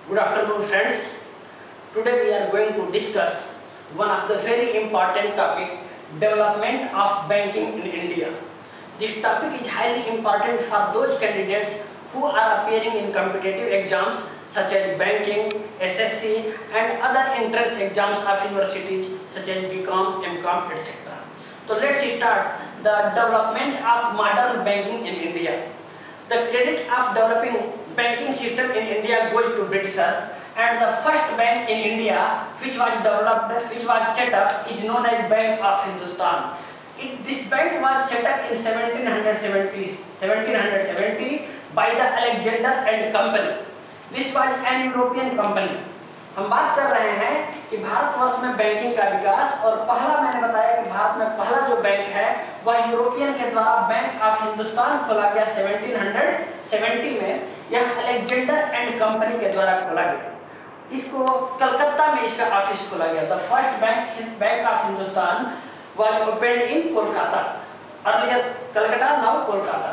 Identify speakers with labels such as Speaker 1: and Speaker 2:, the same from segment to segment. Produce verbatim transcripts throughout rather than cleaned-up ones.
Speaker 1: Good afternoon, friends. Today we are going to discuss one of the very important topic, development of banking in India. This topic is highly important for those candidates who are appearing in competitive exams such as banking, S S C and other entrance exams of universities such as B Com, M Com, et cetera. So let's start the development of modern banking in India. The credit of developing banking system in India goes to Britishers, and the first bank in India which was developed, which was set up is known as Bank of Hindustan. It, this bank was set up in seventeen seventy, seventeen seventy by the Alexander and Company. This was an European company. हम बात कर रहे हैं कि भारतवर्ष में banking का विकास, और पहला मैंने बताया कि भारत में पहला जो बैंक है वह यूरोपियन के द्वारा बैंक ऑफ हिंदुस्तान खोला गया सेवनटीन सेवेंटी में। यह अलेक्जेंडर एंड कंपनी के द्वारा खोला गया। इसको कलकत्ता में इसका ऑफिस खोला गया। The first bank Bank of Hindustan was opened in Kolkata. Earlier Calcutta, now Kolkata.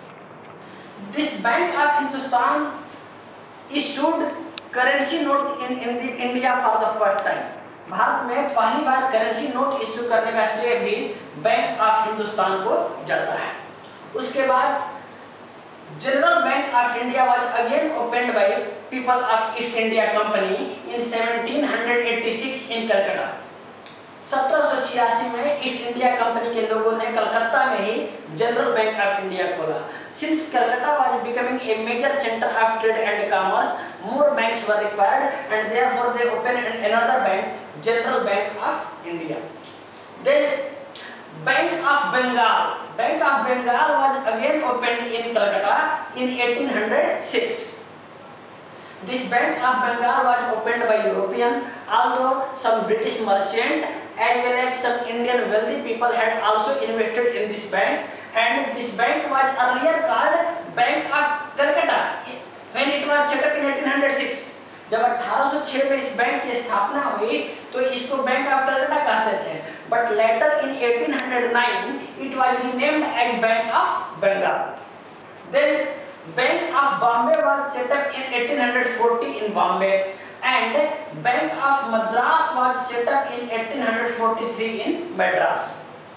Speaker 1: This Bank of Hindustan issued currency note in, in the India for the first time. Bharat में पहली बार करेंसी नोट इश्यू करने का श्रेय भी bank of Hindustan को जाता है। उसके बाद General Bank of India was again opened by people of East India Company in seventeen eighty-six in Calcutta. सत्रह सौ छियासी में ईस्ट इंडिया कंपनी के लोगों ने कलकत्ता में ही जनरल बैंक ऑफ इंडिया खोला। Since Calcutta was becoming a major center of trade and commerce, more banks were required, and therefore they opened another bank, General Bank of India. Then Bank of Bengal. Bank of Bengal was again opened in Calcutta in eighteen oh six. This Bank of Bengal was opened by European, although some British merchant as well as some Indian wealthy people had also invested in this bank, and this bank was earlier called Bank of Calcutta when it was set up in eighteen oh six. जब अठारह सौ छह में इस bank की स्थापना हुई तो इसको बैंक ऑफ कलकत्ता कहते थे, but later in eighteen oh nine it was renamed as Bank of Bengal. Then Bank of Bombay was set up in eighteen forty in Bombay, and Bank of Madras was set up in eighteen forty-three in Madras.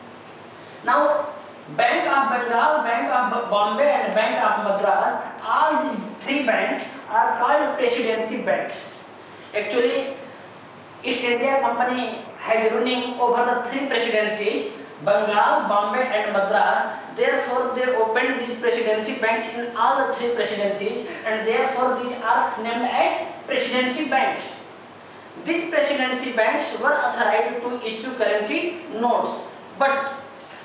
Speaker 1: Now Bank of Bengal, Bank of Bombay and Bank of Madras, all these three banks are called presidency banks. Actually East India Company had ruling over the three presidencies, Bengal, Bombay and Madras. Therefore they opened these presidency banks in all the three presidencies, and therefore these are named as presidency banks. These presidency banks were authorized to issue currency notes, but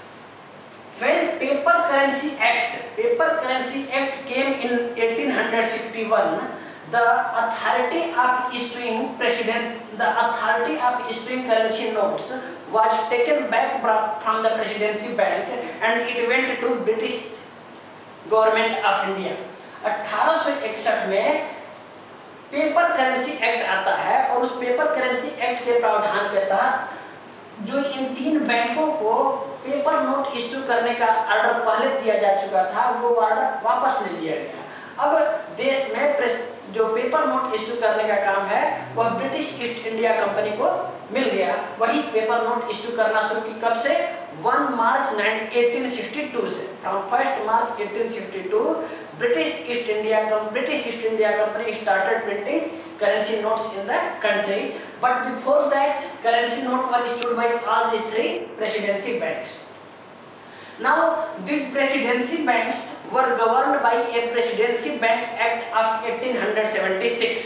Speaker 1: when Paper Currency Act, Paper Currency Act came in eighteen sixty-one, the authority of issuing president, the authority of issuing currency notes was taken back from the presidency bank, and it went to British government of India. अठारह सौ इकसठ में paper currency act आता है, और उस paper currency act के प्रावधान के तहत जो इन तीन बैंकों को पेपर नोट इश्यू करने का ऑर्डर पहले दिया जा चुका था, वो ऑर्डर वापस ले लिया गया। अब देश में जो पेपर नोट इश्यू करने का काम है वह ब्रिटिश ईस्ट इंडिया कंपनी को मिल गया। वही पेपर नोट इश्यू करना शुरू की कब से? One March eighteen sixty two से। From first March eighteen sixty two British East India British East India company started printing currency notes in the country, but before that currency note were issued by all these three presidency banks. Now these presidency banks were governed by a Presidency Bank Act of eighteen seventy-six.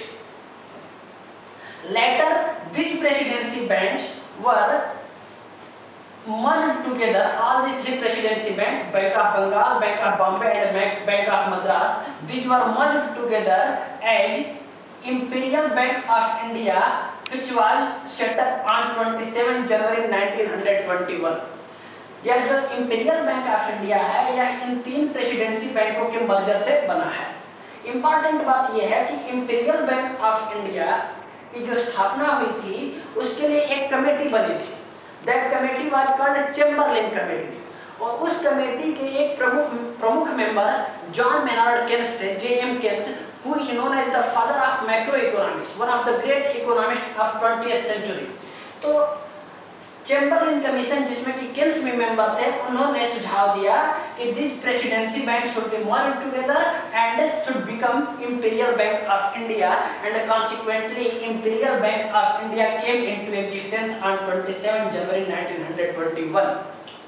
Speaker 1: Later these presidency banks were merged together, all these three presidency banks, Bank of Bengal, Bank of Bombay and Bank of Madras, these were merged together as Imperial Bank of India, which was set up on twenty-seventh January nineteen twenty-one. यह जो imperial bank of India है यह इन तीन presidency बैंकों के merger से बना है। इम्पॉर्टेंट बात यह है कि इंपीरियल बैंक ऑफ इंडिया की जो स्थापना हुई थी उसके लिए एक कमेटी बनी थी। That committee was called Chamberlain committee, और उस कमेटी के एक प्रमुख प्रमुख मेंबर जॉन मेनार्ड केन्स थे, J M Keynes, who is known as the father of of macroeconomics, one of the great economists of twentieth century. तो Chamberlain commission जिसमें कि केल्स में मेंबर थे, उन्होंने सुझाव दिया कि this presidency bank should be merge together and should become Imperial bank of India, and consequently Imperial bank of India came into existence on सत्ताईस जनवरी नाइनटीन ट्वेंटी वन।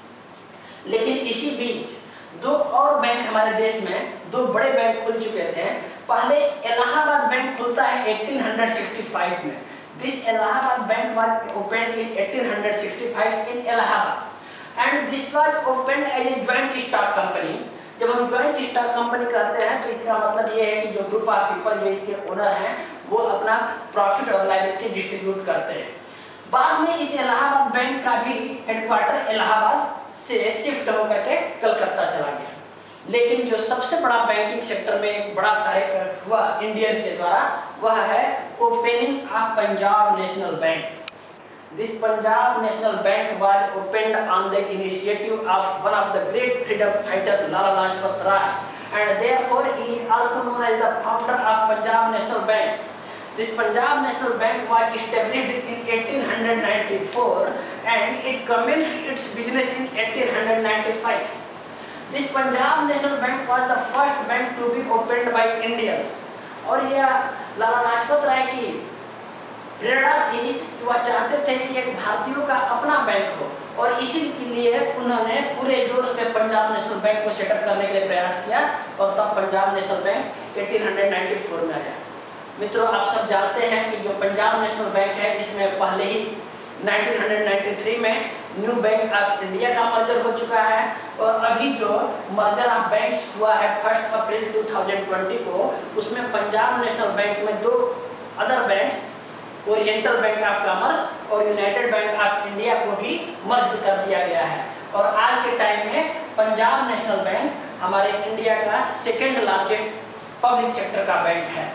Speaker 1: लेकिन इसी बीच दो और बैंक हमारे देश में, दो बड़े बैंक खुल चुके थे। पहले इलाहाबाद बैंक खुलता है अठारह सौ पैंसठ में। This Allahabad Bank was opened in eighteen sixty-five in Allahabad, and this was opened as a joint stock company. जब हम joint stock company करते हैं तो इसका मतलब ये है कि जो ग्रुप ऑफ पीपल जो इसके ओनर हैं वो अपना प्रॉफिट और लायबिलिटी डिस्ट्रीब्यूट करते हैं। बाद में इस इलाहाबाद बैंक का भी हेडक्वार्टर इलाहाबाद से शिफ्ट होकर के कलकत्ता चला गया। लेकिन जो सबसे बड़ा बैंकिंग सेक्टर में एक बड़ा कार्य हुआ इंडियंस के द्वारा, वह है opening of Punjab National Bank. This Punjab National Bank was opened on the initiative of one of the great freedom fighter Lala Lajpat Rai, and therefore he is also known as the founder of Punjab National Bank. This Punjab National Bank was established in eighteen ninety-four and it commenced its business in eighteen ninety-five. This Punjab National Bank was the first bank to be opened by Indians. और यह लाला लाजपत राय की प्रेरणा थी कि वह चाहते थे कि एक भारतीयों का अपना बैंक हो, और इसी के लिए उन्होंने पूरे जोर से पंजाब नेशनल बैंक को सेटअप करने के लिए प्रयास किया, और तब पंजाब नेशनल बैंक अठारह सौ चौरानवे में आया। मित्रों, आप सब जानते हैं कि जो पंजाब नेशनल बैंक है इसमें पहले ही उन्नीस सौ तिरानवे में न्यू बैंक ऑफ इंडिया का मर्जर हो चुका है, और अभी जो मर्जर ऑफ बैंक्स हुआ है फर्स्ट अप्रैल दो हज़ार बीस को, उसमें पंजाब नेशनल बैंक में दो other banks, Oriental Bank of Commerce और यूनाइटेड बैंक ऑफ इंडिया को भी मर्ज कर दिया गया है। और आज के टाइम में पंजाब नेशनल बैंक हमारे इंडिया का सेकेंड लार्जेस्ट पब्लिक सेक्टर का बैंक है।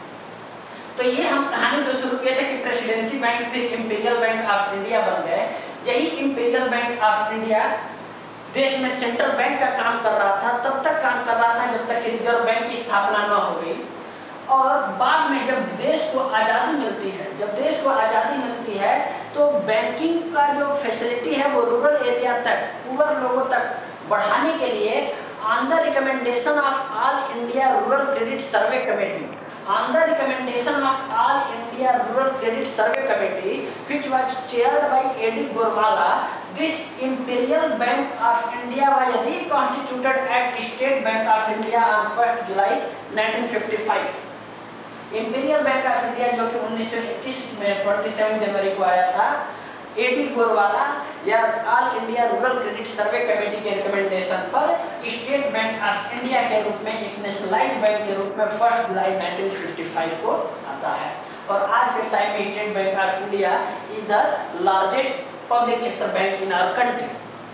Speaker 1: तो ये हम कहानी जो शुरू किए थे कि प्रेसिडेंसी बैंक फिर इंपीरियल बैंक ऑफ इंडिया बन गए। यही इंपीरियल बैंक ऑफ इंडिया देश में सेंट्रल बैंक का काम कर रहा था, तब तक काम कर रहा था जब तक रिजर्व बैंक की स्थापना न हो गई। और बाद में जब देश को आज़ादी मिलती है, जब देश को आज़ादी मिलती है तो बैंकिंग का जो फैसिलिटी है वो रूरल एरिया तक, पुअर लोगों तक बढ़ाने के लिए on the recommendation of all India rural credit survey committee, on the recommendation of all India Rural Credit Survey Committee, which was chaired by A D Gorwala, this Imperial Bank of India was reconstituted at State Bank of India on first July nineteen fifty-five. Imperial Bank of India जो कि उन्नीस सौ इक्कीस में सत्ताईस जनवरी को आया था, ए डी गोरवाला या all India rural credit survey committee के रिकमेंडेशन पर स्टेट बैंक ऑफ इंडिया के रूप में एक नेशनलाइज्ड बैंक के रूप में first July nineteen fifty five को आता है। और आज के टाइम में state bank of India is the largest public sector bank in our country.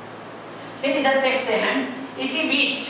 Speaker 1: फिर इधर देखते हैं, इसी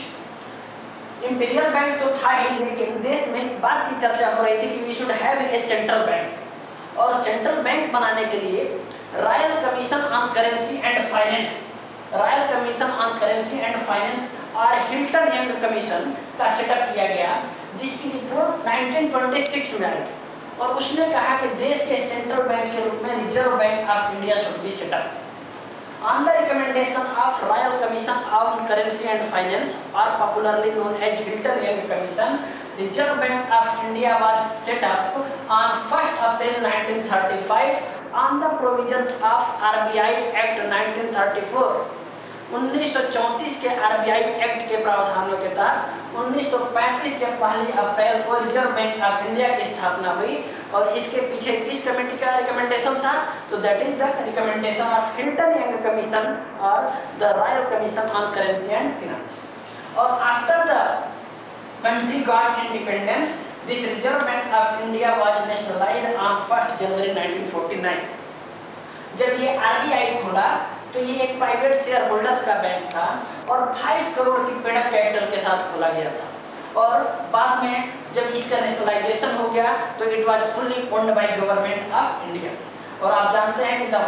Speaker 1: बीच इंपीरियल बैंक तो था ही, लेकिन देश में इस बात की चर्चा हो रही थी कि we should have a central bank, और सेंट्रल बैंक बनाने के लिए royal commission on currency and finance, royal commission on currency and finance और हिल्टन यंग कमीशन का सेटअप किया गया, जिसकी रिपोर्ट नाइनटीन ट्वेंटी सिक्स में आई, और उसने कहा कि देश के सेंट्रल बैंक के रूप में reserve bank of India should be set up. On the recommendation of Royal Commission on Currency and Finance, or popularly known as Hilton Young Commission, Reserve Bank of India was set up on first April nineteen thirty-five on the provisions of R B I Act nineteen thirty-four. उन्नीस सौ चौंतीस के RBI act के प्रावधानों के तहत उन्नीस सौ पैंतीस के पहली अप्रैल को रिजर्व बैंक ऑफ इंडिया की स्थापना हुई, और इसके पीछे किस कमेटी का रिकमेंडेशन था? तो that is the recommendation of Hilton Young commission और the royal commission on currency and finance. और after the country got independence, this reserve bank of India was nationalised on first January nineteen forty nine. जब ये RBI खुला तो ये एक private share holders का bank था, और पाँच करोड़ की पेड कैपिटल के साथ खोला गया था। और बाद में जब इसका नेशनलाइजेशन हो गया तो it was fully owned by government of India. और आप जानते हैं कि the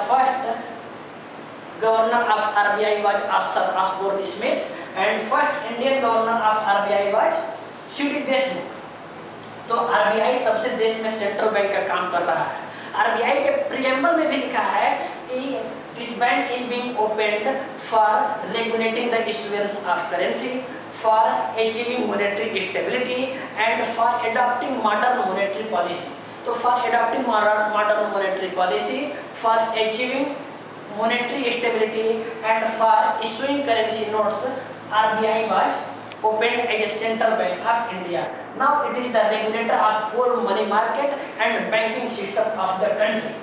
Speaker 1: first governor of RBI was Arthur Osborne Smith, and first Indian governor of RBI was C D Deshmukh. तो आरबीआई तब से देश में सेंट्रल बैंक का काम कर रहा है। आरबीआई के प्रीएम्बल में भी लिखा है कि this bank is being opened for regulating the issuance of currency, for achieving monetary stability and for adopting modern monetary policy. तो for adopting modern monetary policy, for achieving monetary stability and for issuing currency notes, R B I was opened as a central bank of India. Now it is the regulator of whole money market and banking system of the country.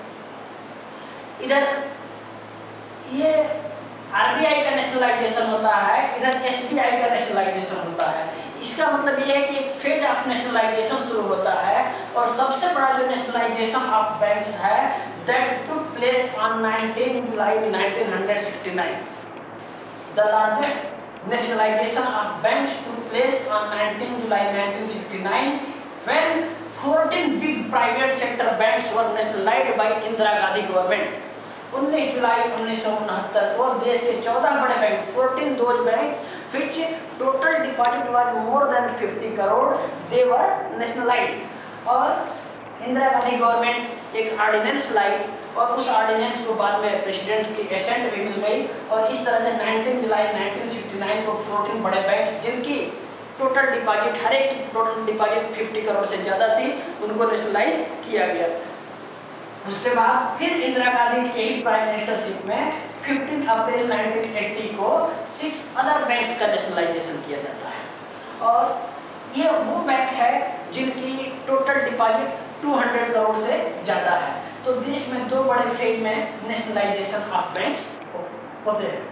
Speaker 1: इधर ये RBI का nationalisation होता है, इधर SBI का nationalisation होता है। इसका मतलब ये है कि एक फेज ऑफ नेशनलाइजेशन शुरू होता है और सबसे बड़ा जो नेशनलाइजेशन ऑफ बैंक्स है that took place on nineteenth July nineteen sixty-nine. The largest nationalization of banks took place on nineteenth July nineteen sixty-nine when fourteen big private sector banks were nationalized by Indira Gandhi government. उन्नीस जुलाई उन्नीस सौ उनहत्तर को देश के चौदह बड़े bank, fourteen those banks which total deposit was more than fifty crore, they were nationalized. और इंदिरा गांधी गवर्नमेंट एक ऑर्डिनेंस लाई और उस ऑर्डिनेंस को बाद में प्रेसिडेंट की एसेंट भी मिल गई और इस तरह से nineteenth जुलाई nineteen sixty-nine को fourteen बड़े बैंक्स जिनकी टोटल डिपॉजिट हर एक की टोटल डिपॉजिट fifty करोड़ से ज़्यादा थी, उनको नेशनलाइज किया गया। उसके बाद फिर इंदिरा गांधी के ही प्राइम मिनिस्टरशिप में फिफ्टीन अप्रैल नाइनटीन एटी को सिक्स अदर बैंक्स का नेशनलाइजेशन किया जाता है और ये वो बैंक है जिनकी टोटल डिपॉजिट दो सौ करोड़ से ज़्यादा है। तो देश में दो बड़े फेज में नेशनलाइजेशन ऑफ बैंक्स होते हैं।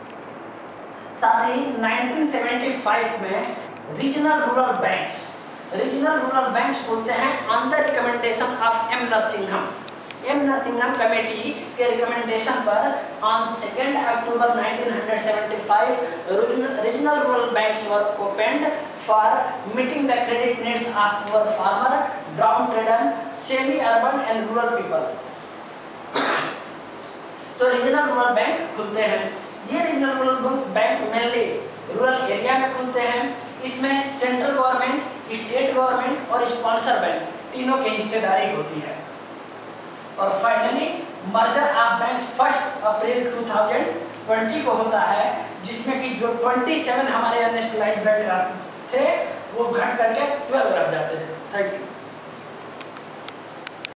Speaker 1: साथ ही नाइनटीन सेवेंटी फाइव में regional rural banks regional rural banks बोलते हैं on the recommendation of M Narasimham M Narasimham committee के रिकमेंडेशन पर on second October nineteen seventy five regional rural banks were opened for meeting the credit needs of our farmer, down trader, semi urban and rural people. तो regional rural bank खुलते हैं। ये regional rural bank mainly rural area में खुलते हैं। इसमें central government, state government और sponsor bank तीनों की हिस्सेदारी होती है। और finally merger of banks first April two thousand twenty को होता है, जिसमें कि जो सत्ताईस हमारे नेशनलाइज्ड बैंक थे वो घट करके बारह रह जाते हैं। Thank you.